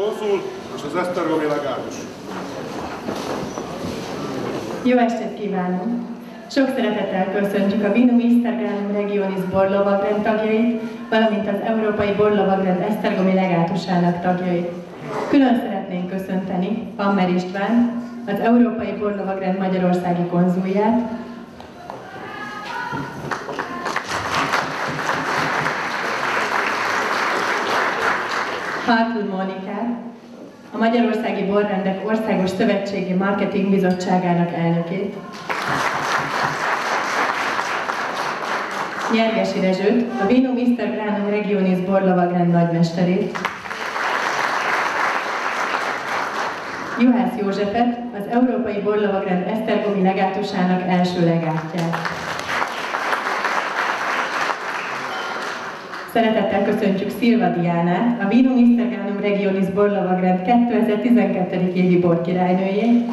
konzul és az esztergomi legátus. Jó estét kívánunk! Sok szeretettel köszöntjük a Vinum Istergranum Regionis borlovagrend tagjait, valamint az Európai Borlovagrend esztergomi legátusának tagjait. Külön szeretnénk köszönteni Pammer István, az Európai Borlovagrend magyarországi konzulját, Hartl Mónikát, a Magyarországi Borrendek Országos Szövetségi Marketing Bizottságának elnökét, Nyergesi Rezsőt, a Vinum Istergranum Regionis borlovagrend nagymesterét, Juhász Józsefet, az Európai Borlovagrend esztergomi legátusának első legátját. Szeretettel köszöntjük Szilva Diánát, a Vinum Istergranum Regionis borlovagrend 2012. évi borkirálynőjét.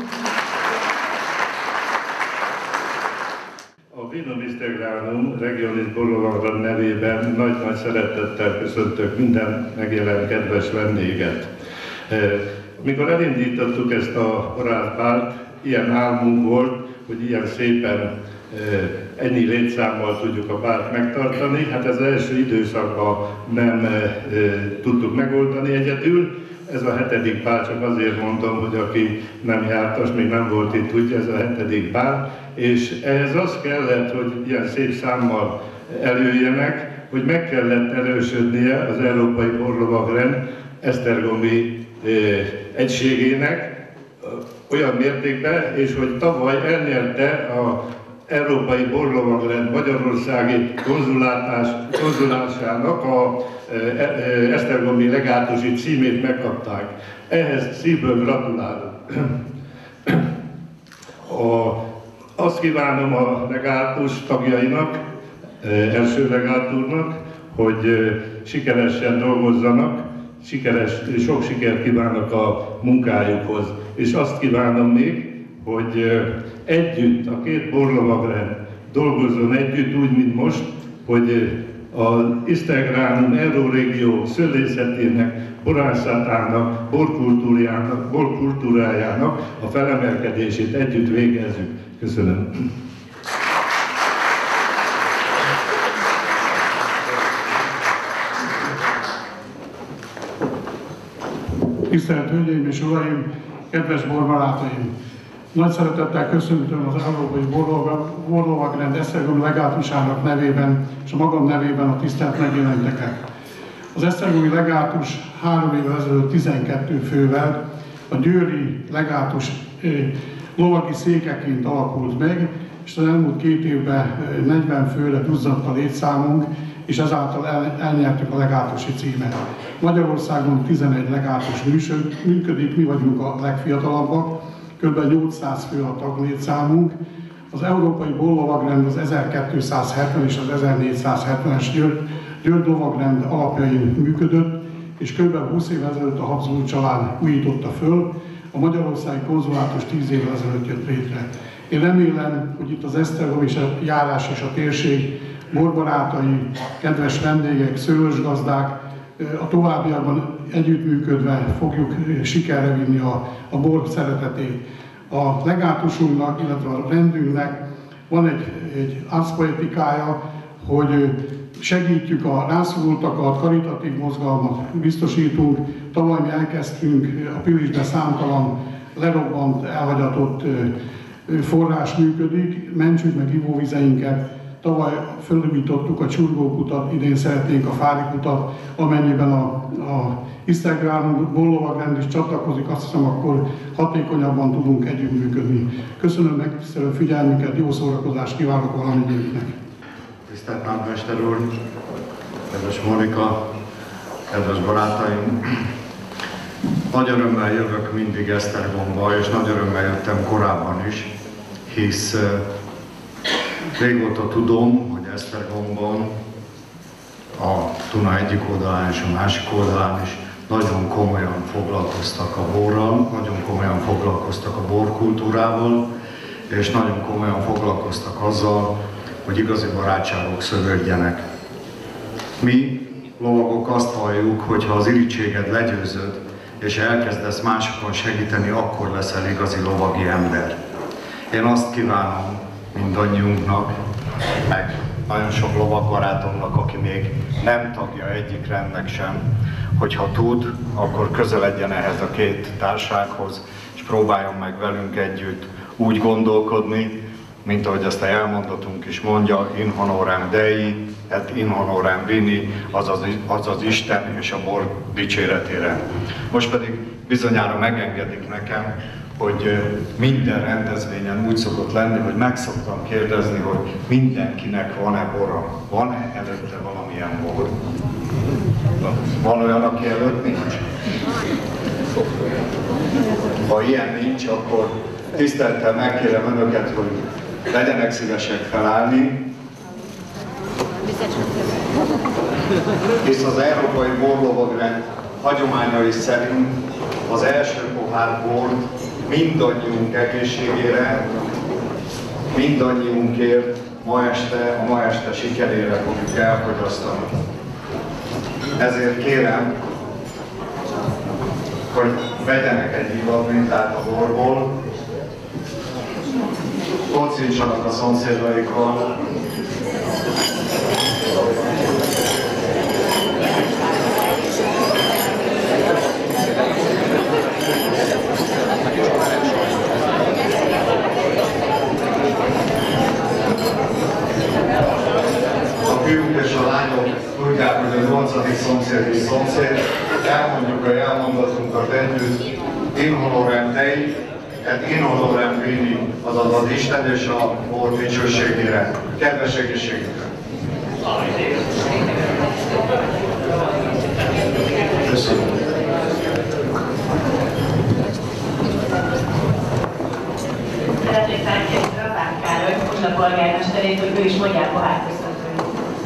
A Vinum Istergranum Regionis borlovagrend nevében nagy-nagy szeretettel köszöntök minden megjelent kedves vendéget. Mikor elindítottuk ezt a barátbárt, ilyen álmunk volt, hogy ilyen szépen ennyi létszámmal tudjuk a bárt megtartani. Hát ez az első időszakban nem tudtuk megoldani egyedül. Ez a 7. bár, csak azért mondom, hogy aki nem járt, az még nem volt itt, tudja, ez a 7. bár. És ehhez az kellett, hogy ilyen szép számmal előjjenek, hogy meg kellett erősödnie az Európai Borlovagrend esztergomi egységének olyan mértékben, és hogy tavaly elnyerte a Európai Borlovagrend Magyarországi konzulásának a esztergomi legátusi címét megkapták. Ehhez szívből gratulálok. Azt kívánom a legátus tagjainak, első legáturnak, hogy sikeresen dolgozzanak, sok sikert kívánok a munkájukhoz. És azt kívánom még, hogy együtt, a két borlovagrend dolgozzon együtt, úgy, mint most, hogy az Istergranum Eurorégió szőlészetének, borászatának, borkultúrájának a felemelkedését együtt végezzük. Köszönöm. Tisztelt Hölgyeim és Uraim, kedves borbarátaim! Nagy szeretettel köszöntöm az Európai Borlovagrend esztergomi legátusának nevében és a magam nevében a tisztelt megjelenteket. Az esztergomi legátus 3 évvel ezelőtt 12 fővel a győri legátus lovagi székeként alakult meg, és az elmúlt 2 évben 40 főre duzzadt a létszámunk, és ezáltal elnyertük a legátusi címet. Magyarországon 11 legátus működik, mi vagyunk a legfiatalabbak, kb. 800 fő a taglétszámunk. Az Európai Borlovagrend az 1270 és az 1470-es Győr lovagrend alapjain működött, és kb. 20 évvel ezelőtt a Habsburg család újította föl, a Magyarországi konzulátus 10 évvel ezelőtt jött létre. Én remélem, hogy itt az esztergomi járás és a térség borbarátai, kedves vendégek, szőlősgazdák, a továbbiakban együttműködve fogjuk sikerre vinni a bor szeretetét. A legátusunknak, illetve a rendünknek van egy arszpoetikája, hogy segítjük a rászorultakat, karitatív mozgalmat biztosítunk. Tavaly mi elkezdtünk, a Pilisbe számtalan lerobbant, elhagyatott forrás működik, mentsük meg ivóvizeinket. Tavaly fölújítottuk a Csurgókutat, idén szeretnénk a Fárikutat, amennyiben a Istergranum borlovagrend is csatlakozik, azt hiszem, akkor hatékonyabban tudunk együttműködni. Köszönöm megtisztelő figyelmüket, jó szórakozást kívánok valamennyiüknek. Tisztelt Nagymester úr, kedves Mónika, kedves barátaim! Nagy örömmel jövök mindig Esztergomba, és nagy örömmel jöttem korábban is, hisz régóta tudom, hogy Esztergomban a Duna egyik oldalán és a másik oldalán is nagyon komolyan foglalkoztak a borral, nagyon komolyan foglalkoztak a borkultúrával, és nagyon komolyan foglalkoztak azzal, hogy igazi barátságok szövődjenek. Mi, lovagok, azt halljuk, hogy ha az irítséged legyőzöd, és elkezdesz másokon segíteni, akkor leszel igazi lovagi ember. Én azt kívánom mindannyiunknak, meg nagyon sok lovagbarátomnak, aki még nem tagja egyik rendnek sem, hogy ha tud, akkor közeledjen ehhez a két társághoz, és próbáljon meg velünk együtt úgy gondolkodni, mint ahogy ezt a elmondatunk is mondja, in honorem Dei, et in honorem Vini, azaz Isten és a bor dicséretére. Most pedig bizonyára megengedik nekem, hogy minden rendezvényen úgy szokott lenni, hogy meg szoktam kérdezni, hogy mindenkinek van-e bora, van-e előtte valamilyen bor? Van olyan, aki előtt nincs? Ha ilyen nincs, akkor tisztelettel megkérem önöket, hogy legyenek szívesek felállni, hisz az Európai Borlovagrend hagyományai szerint az első pohár bort mindannyiunk egészségére, mindannyiunkért a ma este sikerére fogjuk elfogyasztani. Ezért kérem, hogy vegyenek egy ivad mintát a borból, kocintsanak a szomszédaikkal, a fiúk és a lányok tudják, hogy a 8. szomszéd és szomszéd, elmondjuk a elmondatunkat együtt, in honorem Dei, et in honorem Vini, azaz az Isten és a bor dicsőségére. Kedves egészségükre! Köszönöm! Szeretnék felkérni Rapák Károly, Pozsla polgármesterét, hogy ő is mondja a pohárköszöntőt.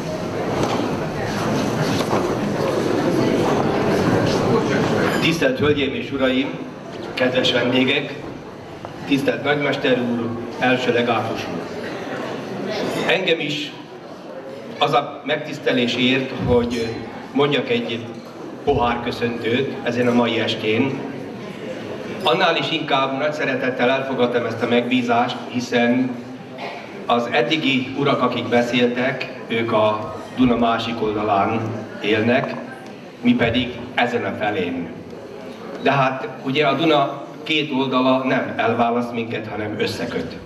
Tisztelt Hölgyeim és Uraim, kedves vendégek, tisztelt Nagymester úr, első legátus úr! Engem is az a megtisztelés ért, hogy mondjak egy pohárköszöntőt ezen a mai estén. Annál is inkább nagy szeretettel elfogadtam ezt a megbízást, hiszen az eddigi urak, akik beszéltek, ők a Duna másik oldalán élnek, mi pedig ezen a felén. De hát ugye a Duna két oldala nem elválaszt minket, hanem összeköt.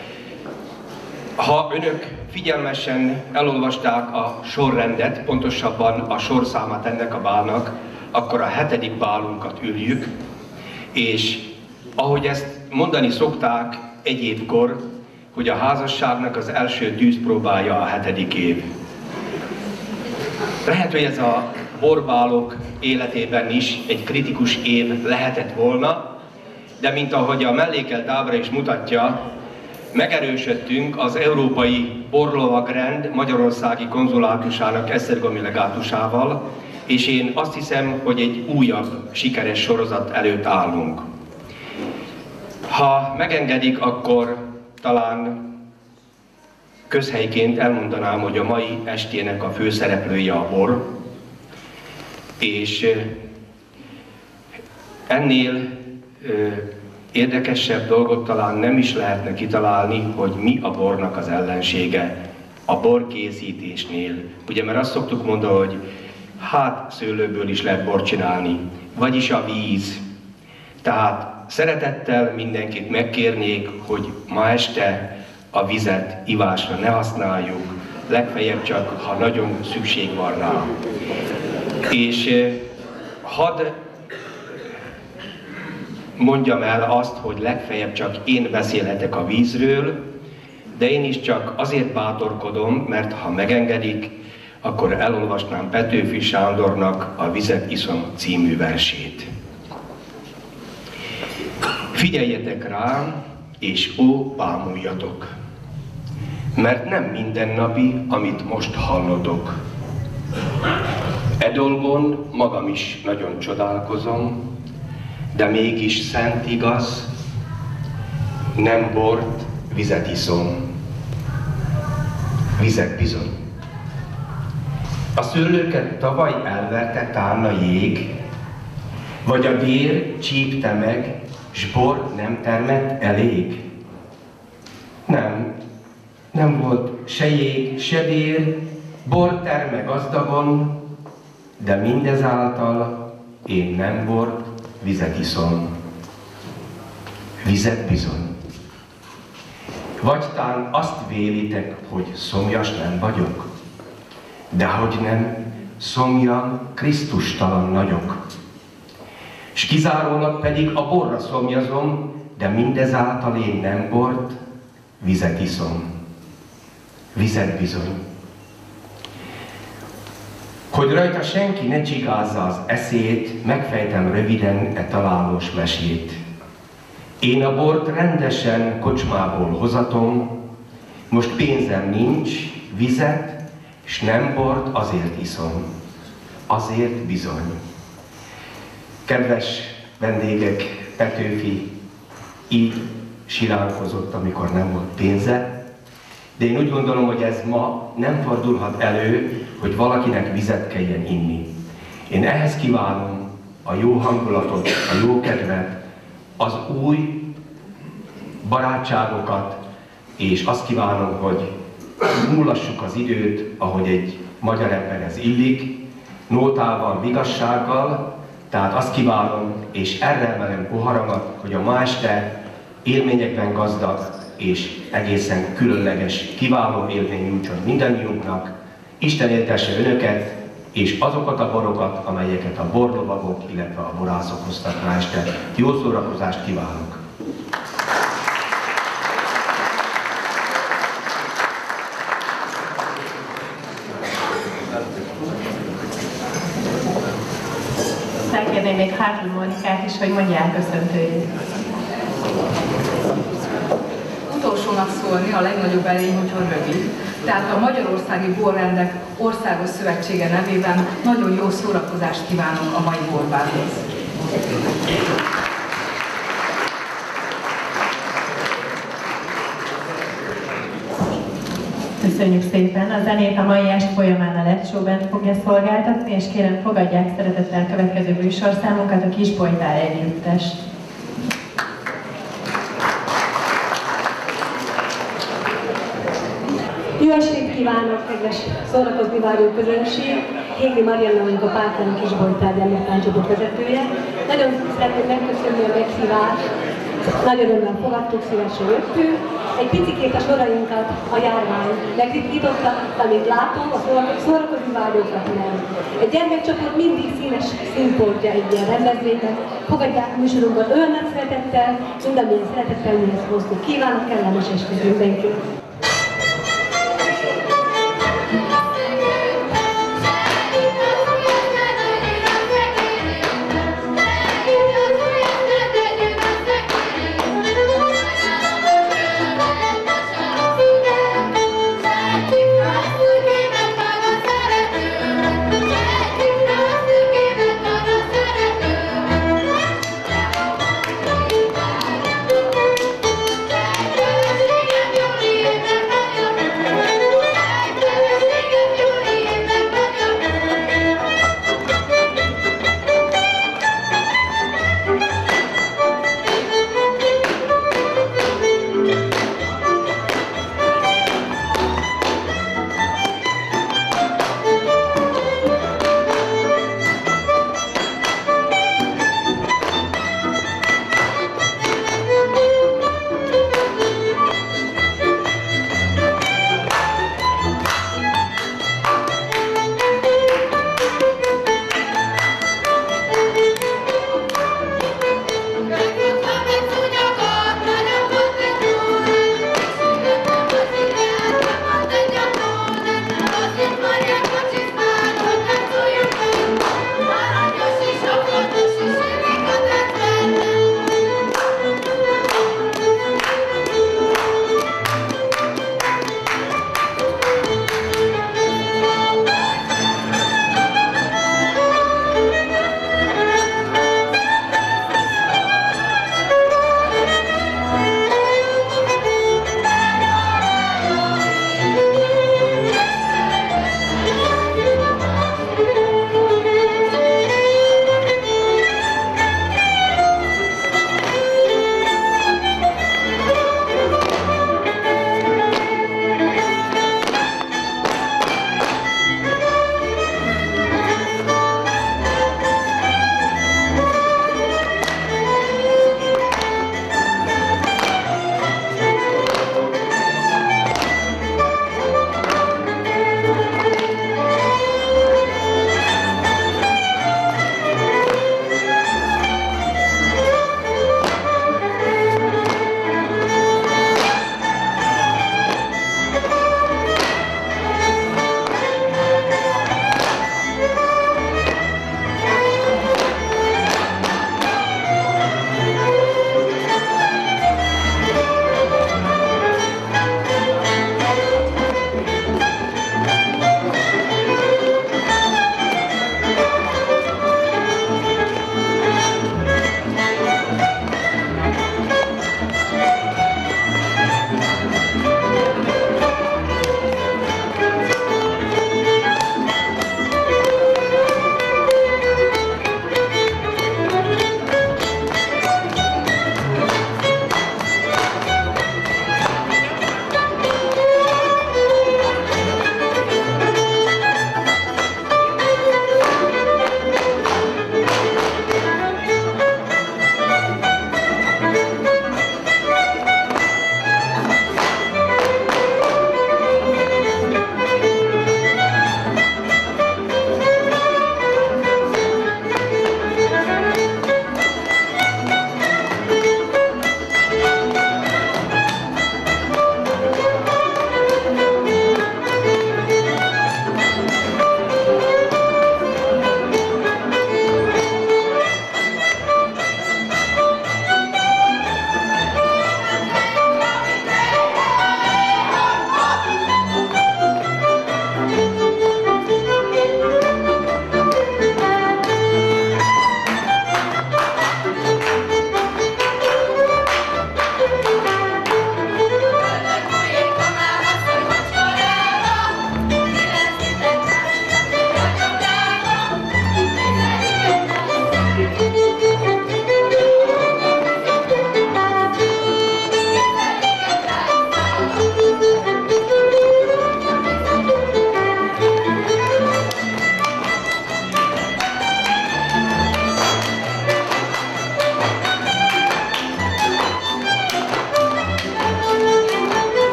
Ha önök figyelmesen elolvasták a sorrendet, pontosabban a sorszámát ennek a bálnak, akkor a 7. bálunkat üljük, és ahogy ezt mondani szokták egyébkor, hogy a házasságnak az első tűzpróbája a 7. év. Lehet, hogy ez a borbálok életében is egy kritikus év lehetett volna, de mint ahogy a mellékelt ábra is mutatja, megerősödtünk az Európai Borlovagrend Magyarországi Konzulátusának esztergomi legátusával, és én azt hiszem, hogy egy újabb sikeres sorozat előtt állunk. Ha megengedik, akkor talán közhelyként elmondanám, hogy a mai estének a főszereplője a bor, és ennél érdekesebb dolgot talán nem is lehetne kitalálni, hogy mi a bornak az ellensége a borkészítésnél. Ugye, mert azt szoktuk mondani, hogy hát szőlőből is lehet bort csinálni, vagyis a víz. Tehát szeretettel mindenkit megkérnék, hogy ma este a vizet ivásra ne használjuk, legfeljebb csak, ha nagyon szükség van rá. És hadd mondjam el azt, hogy legfeljebb csak én beszélhetek a vízről, de én is csak azért bátorkodom, mert ha megengedik, akkor elolvasnám Petőfi Sándornak a Vizet iszom című versét. Figyeljetek rám, és ó, bámuljatok, mert nem mindennapi, amit most hallotok. E dolgon magam is nagyon csodálkozom, de mégis szent igaz, nem bort, vizet iszom. Vizet bizony. A szőlőket tavaly elverte tálna jég, Vagy a vér csípte meg, s bor nem termett elég? Nem volt se jég, se vér, bor terme gazdagon, de mindezáltal én nem bort, vizet iszom. Vizet bizony. Vagy tán azt vélitek, hogy szomjas nem vagyok? Dehogy nem, szomjan Krisztustalan nagyok. S kizárólag pedig a borra szomjazom, de mindezáltal én nem bort, vizet iszom. Vizet bizony. Hogy rajta senki ne csigázza az eszét, megfejtem röviden e találós mesét. Én a bort rendesen kocsmából hozatom, most pénzem nincs, vizet, s nem bort azért iszom. Azért bizony. Kedves vendégek, Petőfi így siránkozott, amikor nem volt pénze, de én úgy gondolom, hogy ez ma nem fordulhat elő, hogy valakinek vizet kelljen inni. Én ehhez kívánom a jó hangulatot, a jó kedvet, az új barátságokat, és azt kívánom, hogy múlassuk az időt, ahogy egy magyar emberhez illik, nótával, vigassággal, tehát azt kívánom, és erre emelem poharamat, hogy a ma este élményekben gazdag és egészen különleges, kiváló élmény nyújtson mindannyiunknak, Isten éltesse önöket, és azokat a borokat, amelyeket a borlovagok, illetve a borászok hoztak rá este. Jó szórakozást kívánok! Felkérném még Hartl Mónikát is, hogy mondja el köszöntőjét. Utolsónak szólni a legnagyobb erény, hogy rövid. Tehát a Magyarországi Borrendek Országos Szövetsége nevében nagyon jó szórakozást kívánok a mai borbárhoz. Köszönjük szépen! A zenét a mai est folyamán a Led Show Band fogja szolgáltatni, és kérem fogadják szeretettel következő műsorszámunkat, a Kisbojtár együttes. Jó estét kívánok, kedves szórakozni váró közönség! Hégli Marianna vagyok, a Pártányi Kisbojtár gyermektáncsoport vezetője. Nagyon szeretném megköszönni a meghívást, nagy örömmel fogadtuk, szívesen jöttünk. Egy picikét a sorainkat a járvány megritkította, amit látom, a szórakozni vágyókat nem. Egy gyermekcsoport mindig színes színportja egy ilyen rendezvénynek. Fogadják műsorunkat olyan nagy szeretettel, mindamilyen szeretettel mihez hoztuk. Kívánok kellemes estét mindenkinek! Thank you.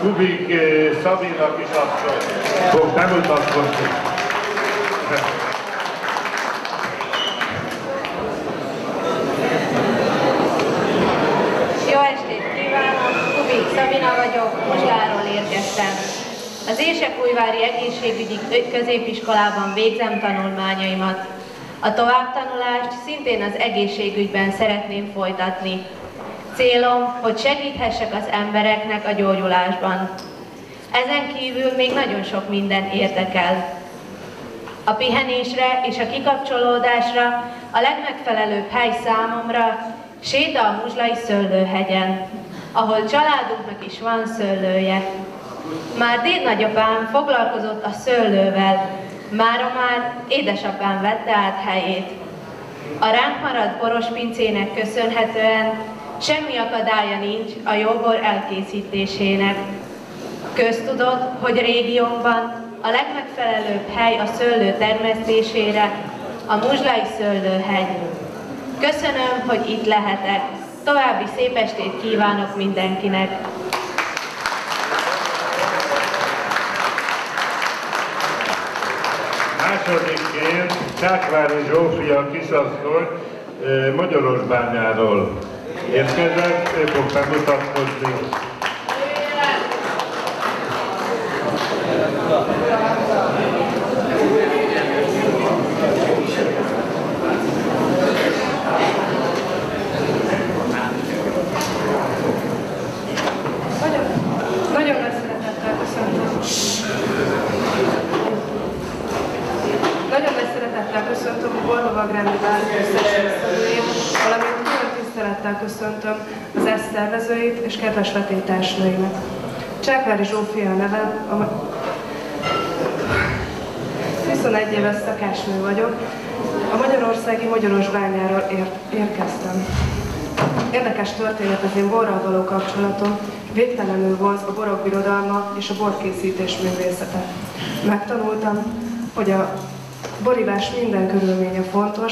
Kubik Szabina kisasszony fog bemutatkozni. Jó estét kívánok! Kubik Szabina vagyok, Muzsláról érkeztem. Az Érsekújvári Egészségügyi Középiskolában végzem tanulmányaimat. A továbbtanulást szintén az egészségügyben szeretném folytatni. Célom, hogy segíthessek az embereknek a gyógyulásban. Ezen kívül még nagyon sok minden érdekel. A pihenésre és a kikapcsolódásra a legmegfelelőbb hely számomra séta a Muzslai Szőlőhegyen, ahol családunknak is van szőlője. Már dédnagyapám foglalkozott a szőlővel, mára már édesapám vette át helyét. A ránk maradt borospincének köszönhetően semmi akadálya nincs a jó bor elkészítésének. Köztudott, hogy régiónkban a legmegfelelőbb hely a szőlő termesztésére a Muzslai Szőlőhegy. Köszönöm, hogy itt lehetek. További szép estét kívánok mindenkinek! Másodikként Csákvári Zsófia kisasszony Magyarosbányáról érkezett, ő fog bemutatkozni. Nagyon nagy szeretettel köszöntöm. Nagyon nagy szeretettel köszöntöm a Borlovagrendi Várok összes résztvevőjét, valamint külön tisztelettel köszöntöm az ezt szervezőit és kedves vetélytársnőimet. Csákvári Zsófia a nevem, 21 éves szakásnő vagyok, a magyarországi Magyarosbányáról érkeztem. Érdekes történet az én borral való kapcsolatom, végtelenül vonz a borok birodalma és a borkészítés művészete. Megtanultam, hogy a borívás minden körülménye fontos,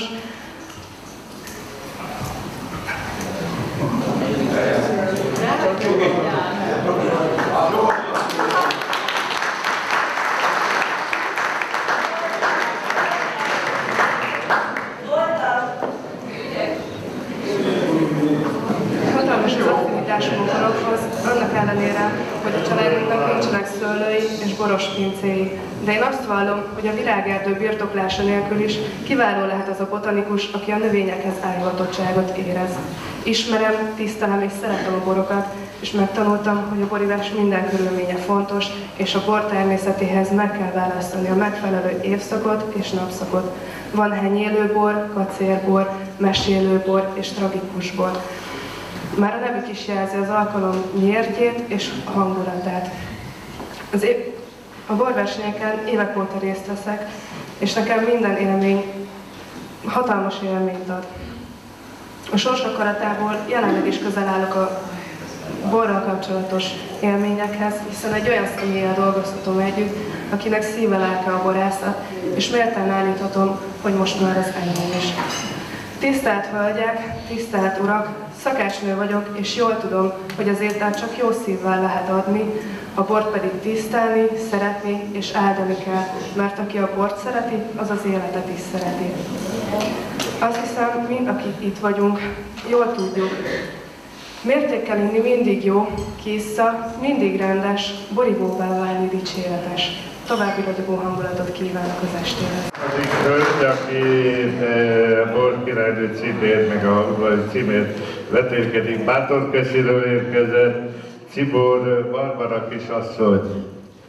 hatalmas az affinitásom a borokhoz, annak ellenére, hogy a családunknak nincsenek szőlői és boros pincéi. De én azt vallom, hogy a virágerdő birtoklása nélkül is kiváló lehet az a botanikus, aki a növényekhez elhivatottságot érez. Ismerem, tisztelem és szeretem a borokat, és megtanultam, hogy a borívás minden körülménye fontos, és a bor természetéhez meg kell választani a megfelelő évszakot és napszakot. Van henyélőbor, kacérbor, mesélőbor és tragikusbor. Már a nevük is jelzi az alkalom miértjét és hangulatát. A borversenyeken évek óta részt veszek, és nekem minden élmény hatalmas élményt ad. A sors akaratából jelenleg is közel állok a borral kapcsolatos élményekhez, hiszen egy olyan személlyel dolgozhatom együtt, akinek szíve lelke a borászat, és méltán állíthatom, hogy most már az enyém is. Tisztelt hölgyek, tisztelt urak, szakásnő vagyok, és jól tudom, hogy az ételt csak jó szívvel lehet adni, a bort pedig tisztelni, szeretni és áldani kell, mert aki a bort szereti, az az életet is szereti. Azt hiszem, mind akik itt vagyunk, jól tudjuk. Mértékkel inni mindig jó, kissza, mindig rendes, borívóvá válni dicséretes. További ragyogó hangulatot kívánok az estéhez. Az egyik hölgy, aki borkirálynő címért, meg a címért vetélkedik, Bátorkösiről érkezett, Cibor Barbara kisasszony.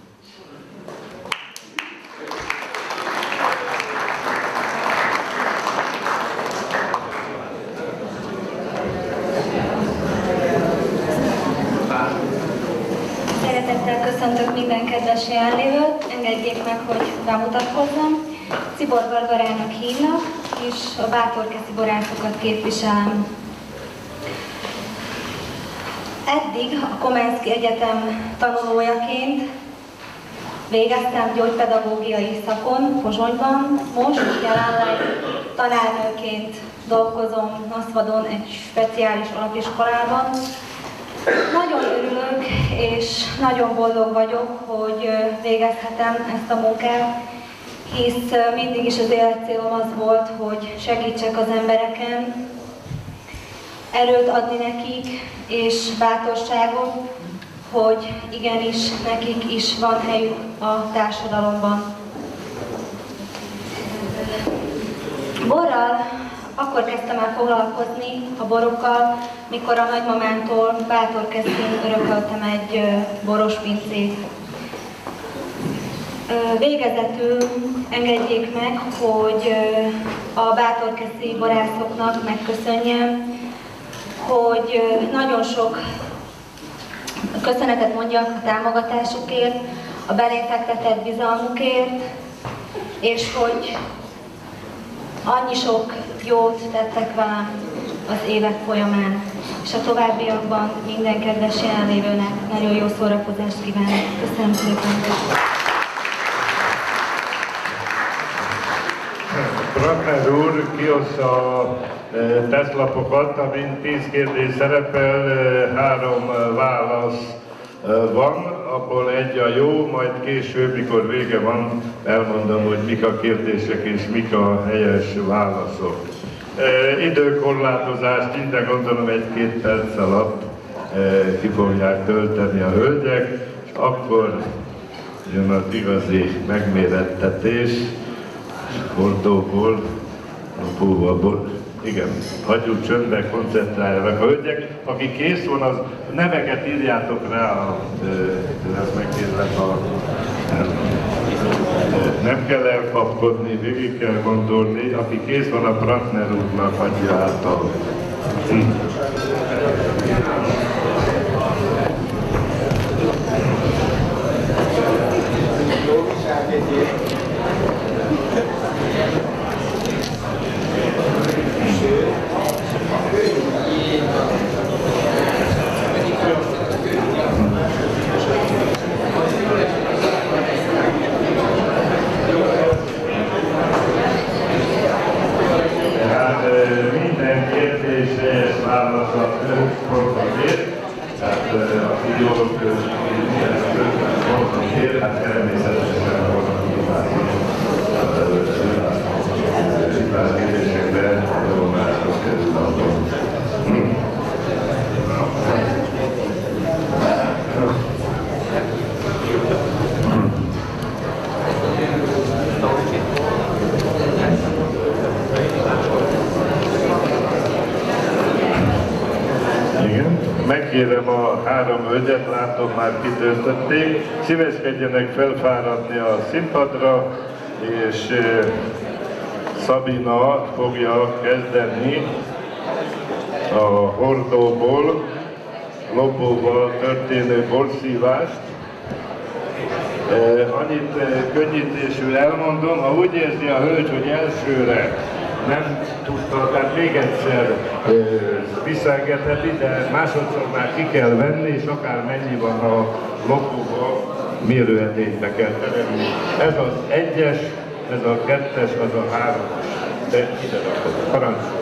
Szeretettel köszöntök minden kedves jelenlévőt, engedjék meg, hogy bemutatkozzam. Cibor Barbarának hívnak, és a bátorkeszi borászokat képviselem. Eddig a Komenszki Egyetem tanulójaként végeztem gyógypedagógiai szakon Pozsonyban, most jelenleg tanárnőként dolgozom Naszvadon egy speciális alapiskolában. Nagyon örülök, és nagyon boldog vagyok, hogy végezhetem ezt a munkát, hisz mindig is az életcélom az volt, hogy segítsek az embereken, erőt adni nekik, és bátorságot, hogy igenis nekik is van helyük a társadalomban. Borral akkor kezdtem el foglalkozni, a borokkal, mikor a nagymamámtól Bátorkeszin örököltem egy boros pincét. Végezetül engedjék meg, hogy a bátorkeszi borászoknak megköszönjem, hogy nagyon sok köszönetet mondjak a támogatásukért, a belém fektetett bizalmukért, és hogy annyi sok jót tettek velem az évek folyamán, és a továbbiakban minden kedves jelenlévőnek nagyon jó szórakozást kívánok. Köszönöm szépen! Bratner úr kioszta a tesztlapokat, amin 10 kérdés szerepel, 3 válasz van, abból egy a jó, majd később, mikor vége van, elmondom, hogy mik a kérdések és mik a helyes válaszok. Időkorlátozást minden gondolom 1-2 perc alatt ki fogják tölteni a hölgyek, és akkor jön az igazi megmérettetés. Hordóból, lopóból, igen, hagyjuk csöndbe, koncentráljanak a hölgyek. Aki kész van, az neveket írjátok rá, ezt megkérlek, nem kell elkapkodni, végig kell gondolni. Aki kész van, a Bratner úrnak adja át a... Minden kérdésre válaszol 5 pontért, tehát aki jól minden 5 pontért, hát természetesen a kérdésekben jól mások kerül a pont. Megkérem a 3 hölgyet, látom már kitöltötték, szíveskedjenek felfáradni a színpadra, és Szabina fogja kezdeni a hordóból, lopóval történő borszívást. Annyit könnyítésül elmondom, ha úgy érzi a hölgy, hogy elsőre nem tudta, tehát még egyszer visszaengedheti, de másodszor már ki kell venni, és akár mennyi van a lopóba, mérőedénybe kell terelni. Ez az 1-es, ez a 2-es, az a 3-as. De ide rakod, parancsol.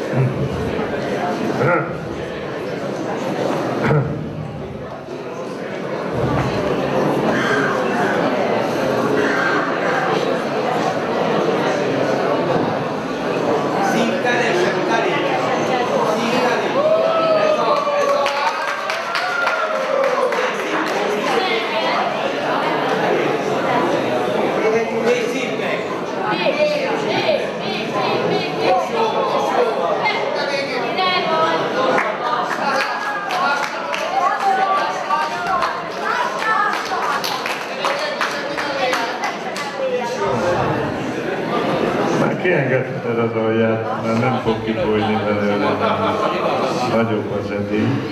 Kiengedheted az alját, mert nem fog kifolyni belőle. Nagyobb az edény.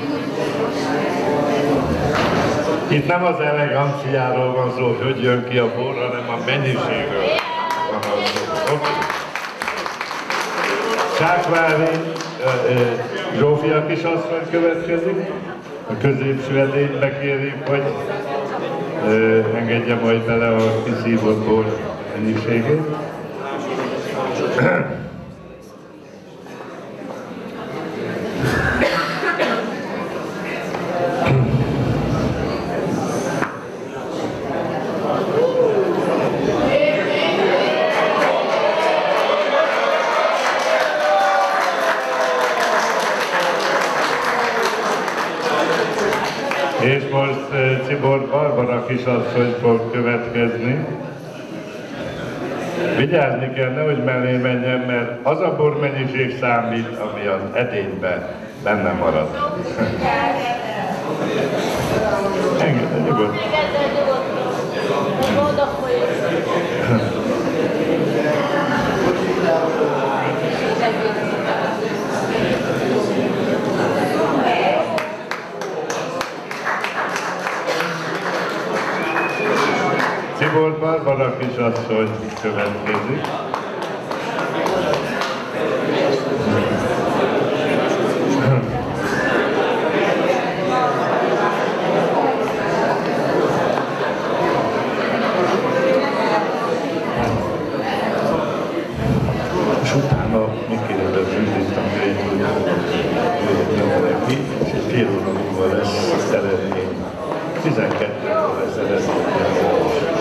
Itt nem az eleganciáról van szó, hogy jön ki a bor, hanem a mennyiségről van szó. Okay. Csákvári Zsófia kisasszony következik. A középső edénybe kérjük, hogy engedje majd bele a kiszívott bor mennyiségét. most Czibor Barbara kisasszony fog következni. Vigyázni kell, nehogy mellé menjen, mert az a bormennyiség számít, ami az edényben benne marad. Engedj, nyugodt. Czibor Barbara kisasszony következik. És utána megkérdezem Zsűrit, hogy jöjjön ki, és egy fél óra múlva lesz eredmény. 12-kor lesz eredmény.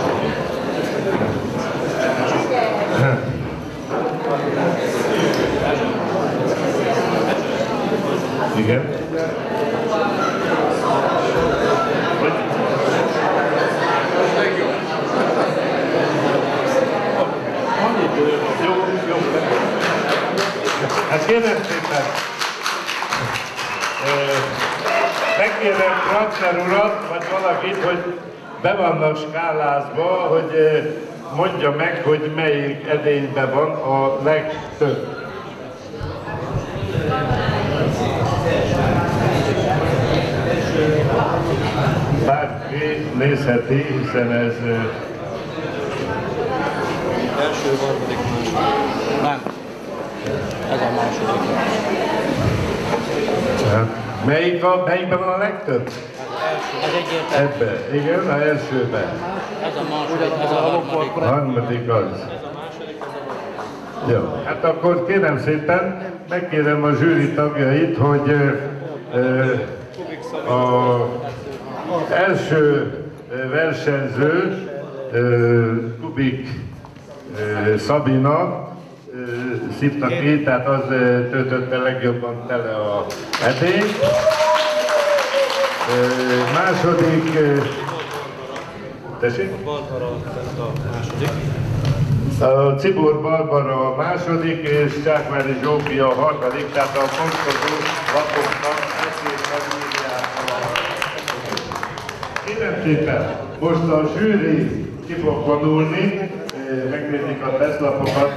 Igen? Jó. Hát kérem szépen, megkérem Kratzer urat, vagy valakit, hogy be vannak skálázva, hogy mondja meg, hogy melyik edényben van a legtöbb. Bárki nézheti, hiszen ez... Első, harmadik, második. Nem. Ez a második. Melyikben van a legtöbb? Ez egyértelmű. Ebben, igen, az elsőben. Ez a második, ez a harmadik. A harmadik az. Jó, hát akkor kérem szépen, megkérem a zsűri tagjait, hogy az első versenyző, Kubik Szabina, szívta ki, tehát az töltötte legjobban tele a edényt. Második... Tessék? A Czibor Barbara a második, és Csákvári Zsófi a harmadik, tehát a pontozó lapoknak kérem szépen, most a zsűri ki fog vonulni, megnézik a tesztlapokat,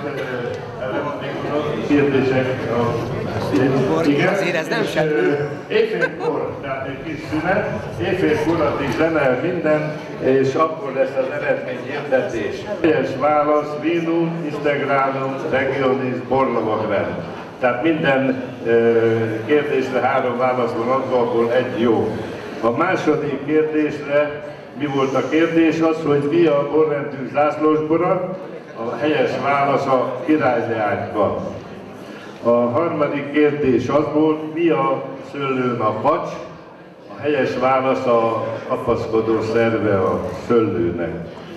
kérdések. Igen, azért ez nem semmi. Éjfélkor, tehát egy kis szünet, éjfélkor addig zenel minden, és akkor lesz az eredmény hirdetés. Helyes válasz, Vinum, Instagramum, Regionis, Borlovagrend. Tehát minden kérdésre 3 válasz van adva, abból 1 jó. A második kérdésre mi volt a kérdés? Az, hogy mi a borrendünk zászlósbora, a helyes válasz a királyleányka. A harmadik kérdés az volt, mi a szőlőn a pacs, a helyes válasz a kapaszkodó szerve a szőlőnek.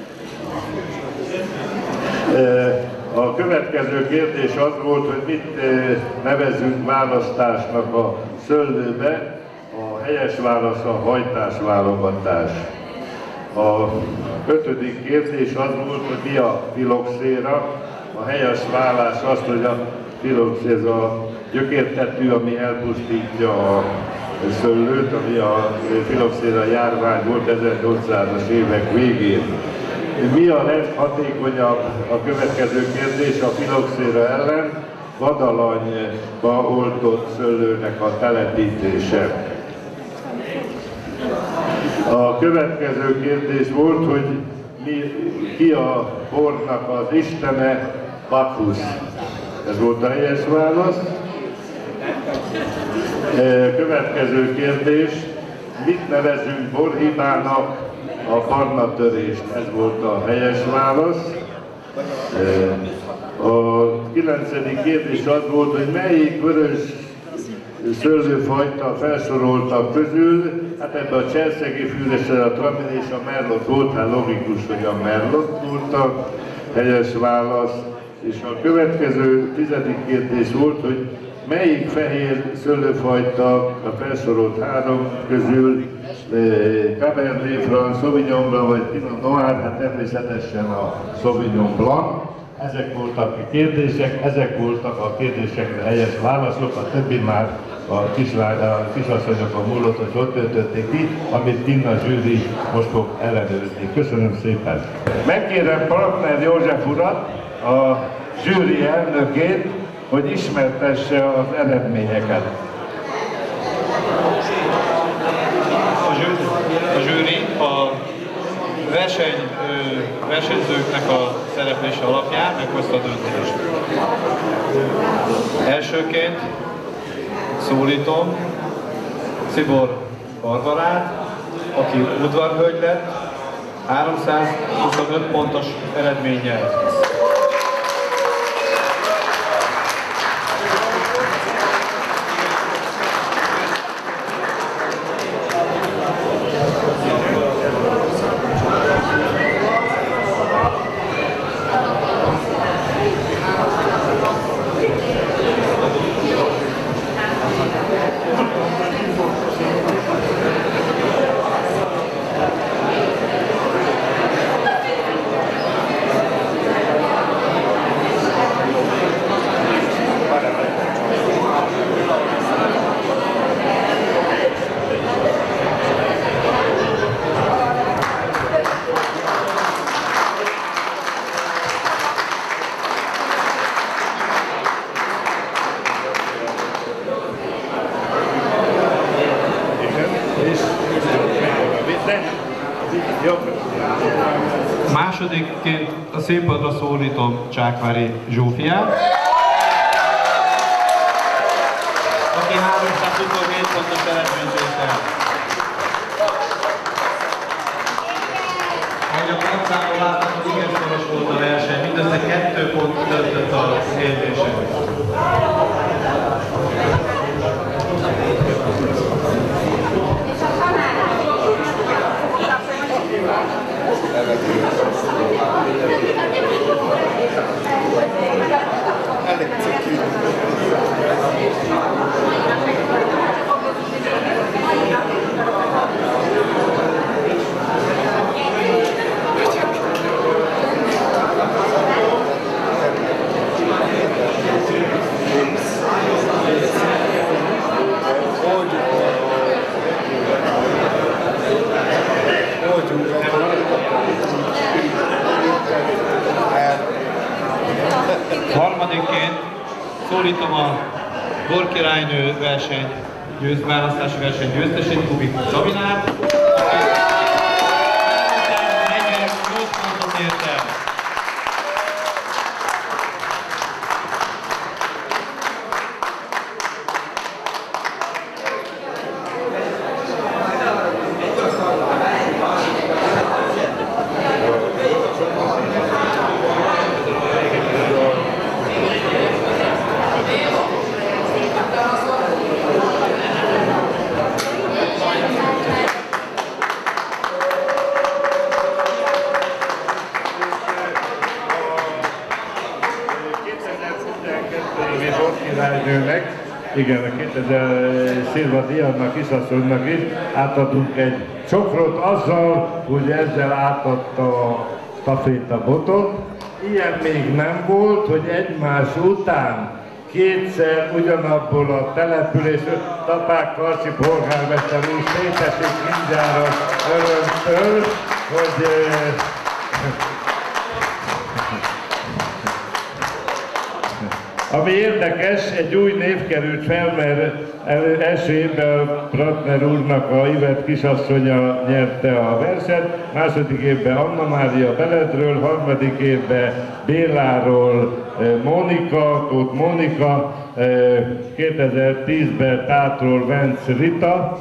A következő kérdés az volt, hogy mit nevezünk választásnak a szőlőbe, a helyes válasz a hajtásválogatás. A 5. kérdés az volt, hogy mi a filoxéra, a helyes válasz az, hogy a filoxéra ez a gyökértetű, ami elpusztítja a szőlőt, ami a filoxéra járvány volt 1800-as évek végén. Mi a leghatékonyabb, a következő kérdés, a filoxéra ellen vadalanyba oltott szőlőnek a telepítése. A következő kérdés volt, hogy ki a bornak az istene, Bacchus. Ez volt a helyes válasz. Következő kérdés, mit nevezünk borhibának, a barnatörést? Ez volt a helyes válasz. A 9. kérdés az volt, hogy melyik vörös szőlőfajta felsoroltak közül, hát ebben a cserszegi fűresen a tramin és a merlot volt, hát logikus, hogy a merlot volt a helyes válasz. És a következő 10. kérdés volt, hogy melyik fehér szőlőfajta a felsorolt 3 közül Cabernet Franc, Sauvignon Blanc vagy Pinot Noir, hát természetesen a Sauvignon Blanc. Ezek voltak a kérdések, ezek voltak a kérdésekre helyes válaszok, a többi már a kisasszonyokon múlott, hogy hogy töltötték ki, amit Tinna zsűri most fog ellenőrizni. Köszönöm szépen! Megkérem Partner József urat, a zsűri elnökét, hogy ismertesse az eredményeket. A zsűri a versenyzőknek a szereplése alapján meghozta a döntést. Elsőként szólítom Szibor Barbarát, aki udvarhölgy lett, 325 pontos eredménnyel. Másodikként a színpadra szólítom Csákvári Zsófiát, aki 327 pontos eredményt ért el. Ahogy a pontszámon látható, igen szoros volt a verseny, mindössze 2 pont döntött a kérdésen. Harmadikként szólítom a borkirálynő választási verseny győztesét, Kubik Szabinát, aki 48 pontot ért el. Igen, a 2000 Szilva Diannak, kisasszonynak is átadunk egy csokrot azzal, hogy ezzel átadta a stafétabotot. Ilyen még nem volt, hogy egymás után kétszer ugyanabból a településről Tapák Karcsi polgármester úr szétesik mindjárt örömtől, hogy ami érdekes, egy új név került fel, mert első évben Pratner úrnak a Ivett kisasszonya nyerte a versenyt, második évben Anna Mária Beledről, harmadik évben Béláról Mónika, Tóth Mónika, 2010-ben Tátról Venc Rita,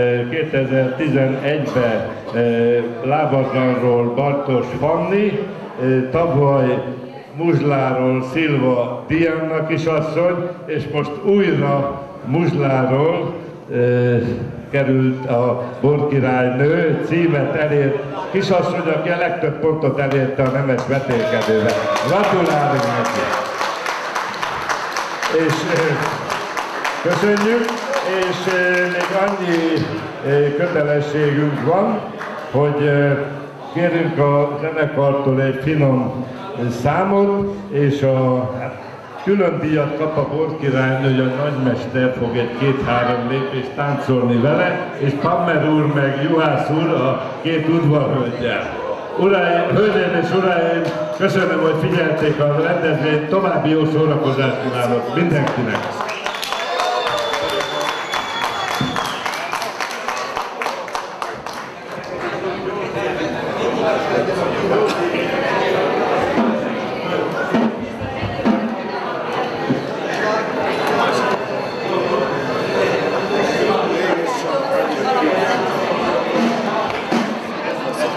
2011-ben Lábatlanról Bartos Fanni, tavaly Muzsláról Szilva Dianna kisasszony, és most újra Muzsláról került a borkirálynő, címet elért kisasszony, aki a legtöbb pontot elérte a nemes vetélkedővel. Gratulálunk neki! És köszönjük! És még annyi kötelességünk van, hogy kérünk a zenekartól egy finom számot, és a külön díjat kap a borkirálynő, hogy a nagymester fog egy 2-3 lépést táncolni vele, és Pammer úr meg Juhász úr a két udvarhölgyel. Hölgyeim és uraim, köszönöm, hogy figyelték a rendezvényt, további jó szórakozást kívánok mindenkinek!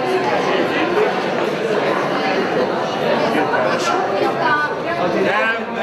Nem.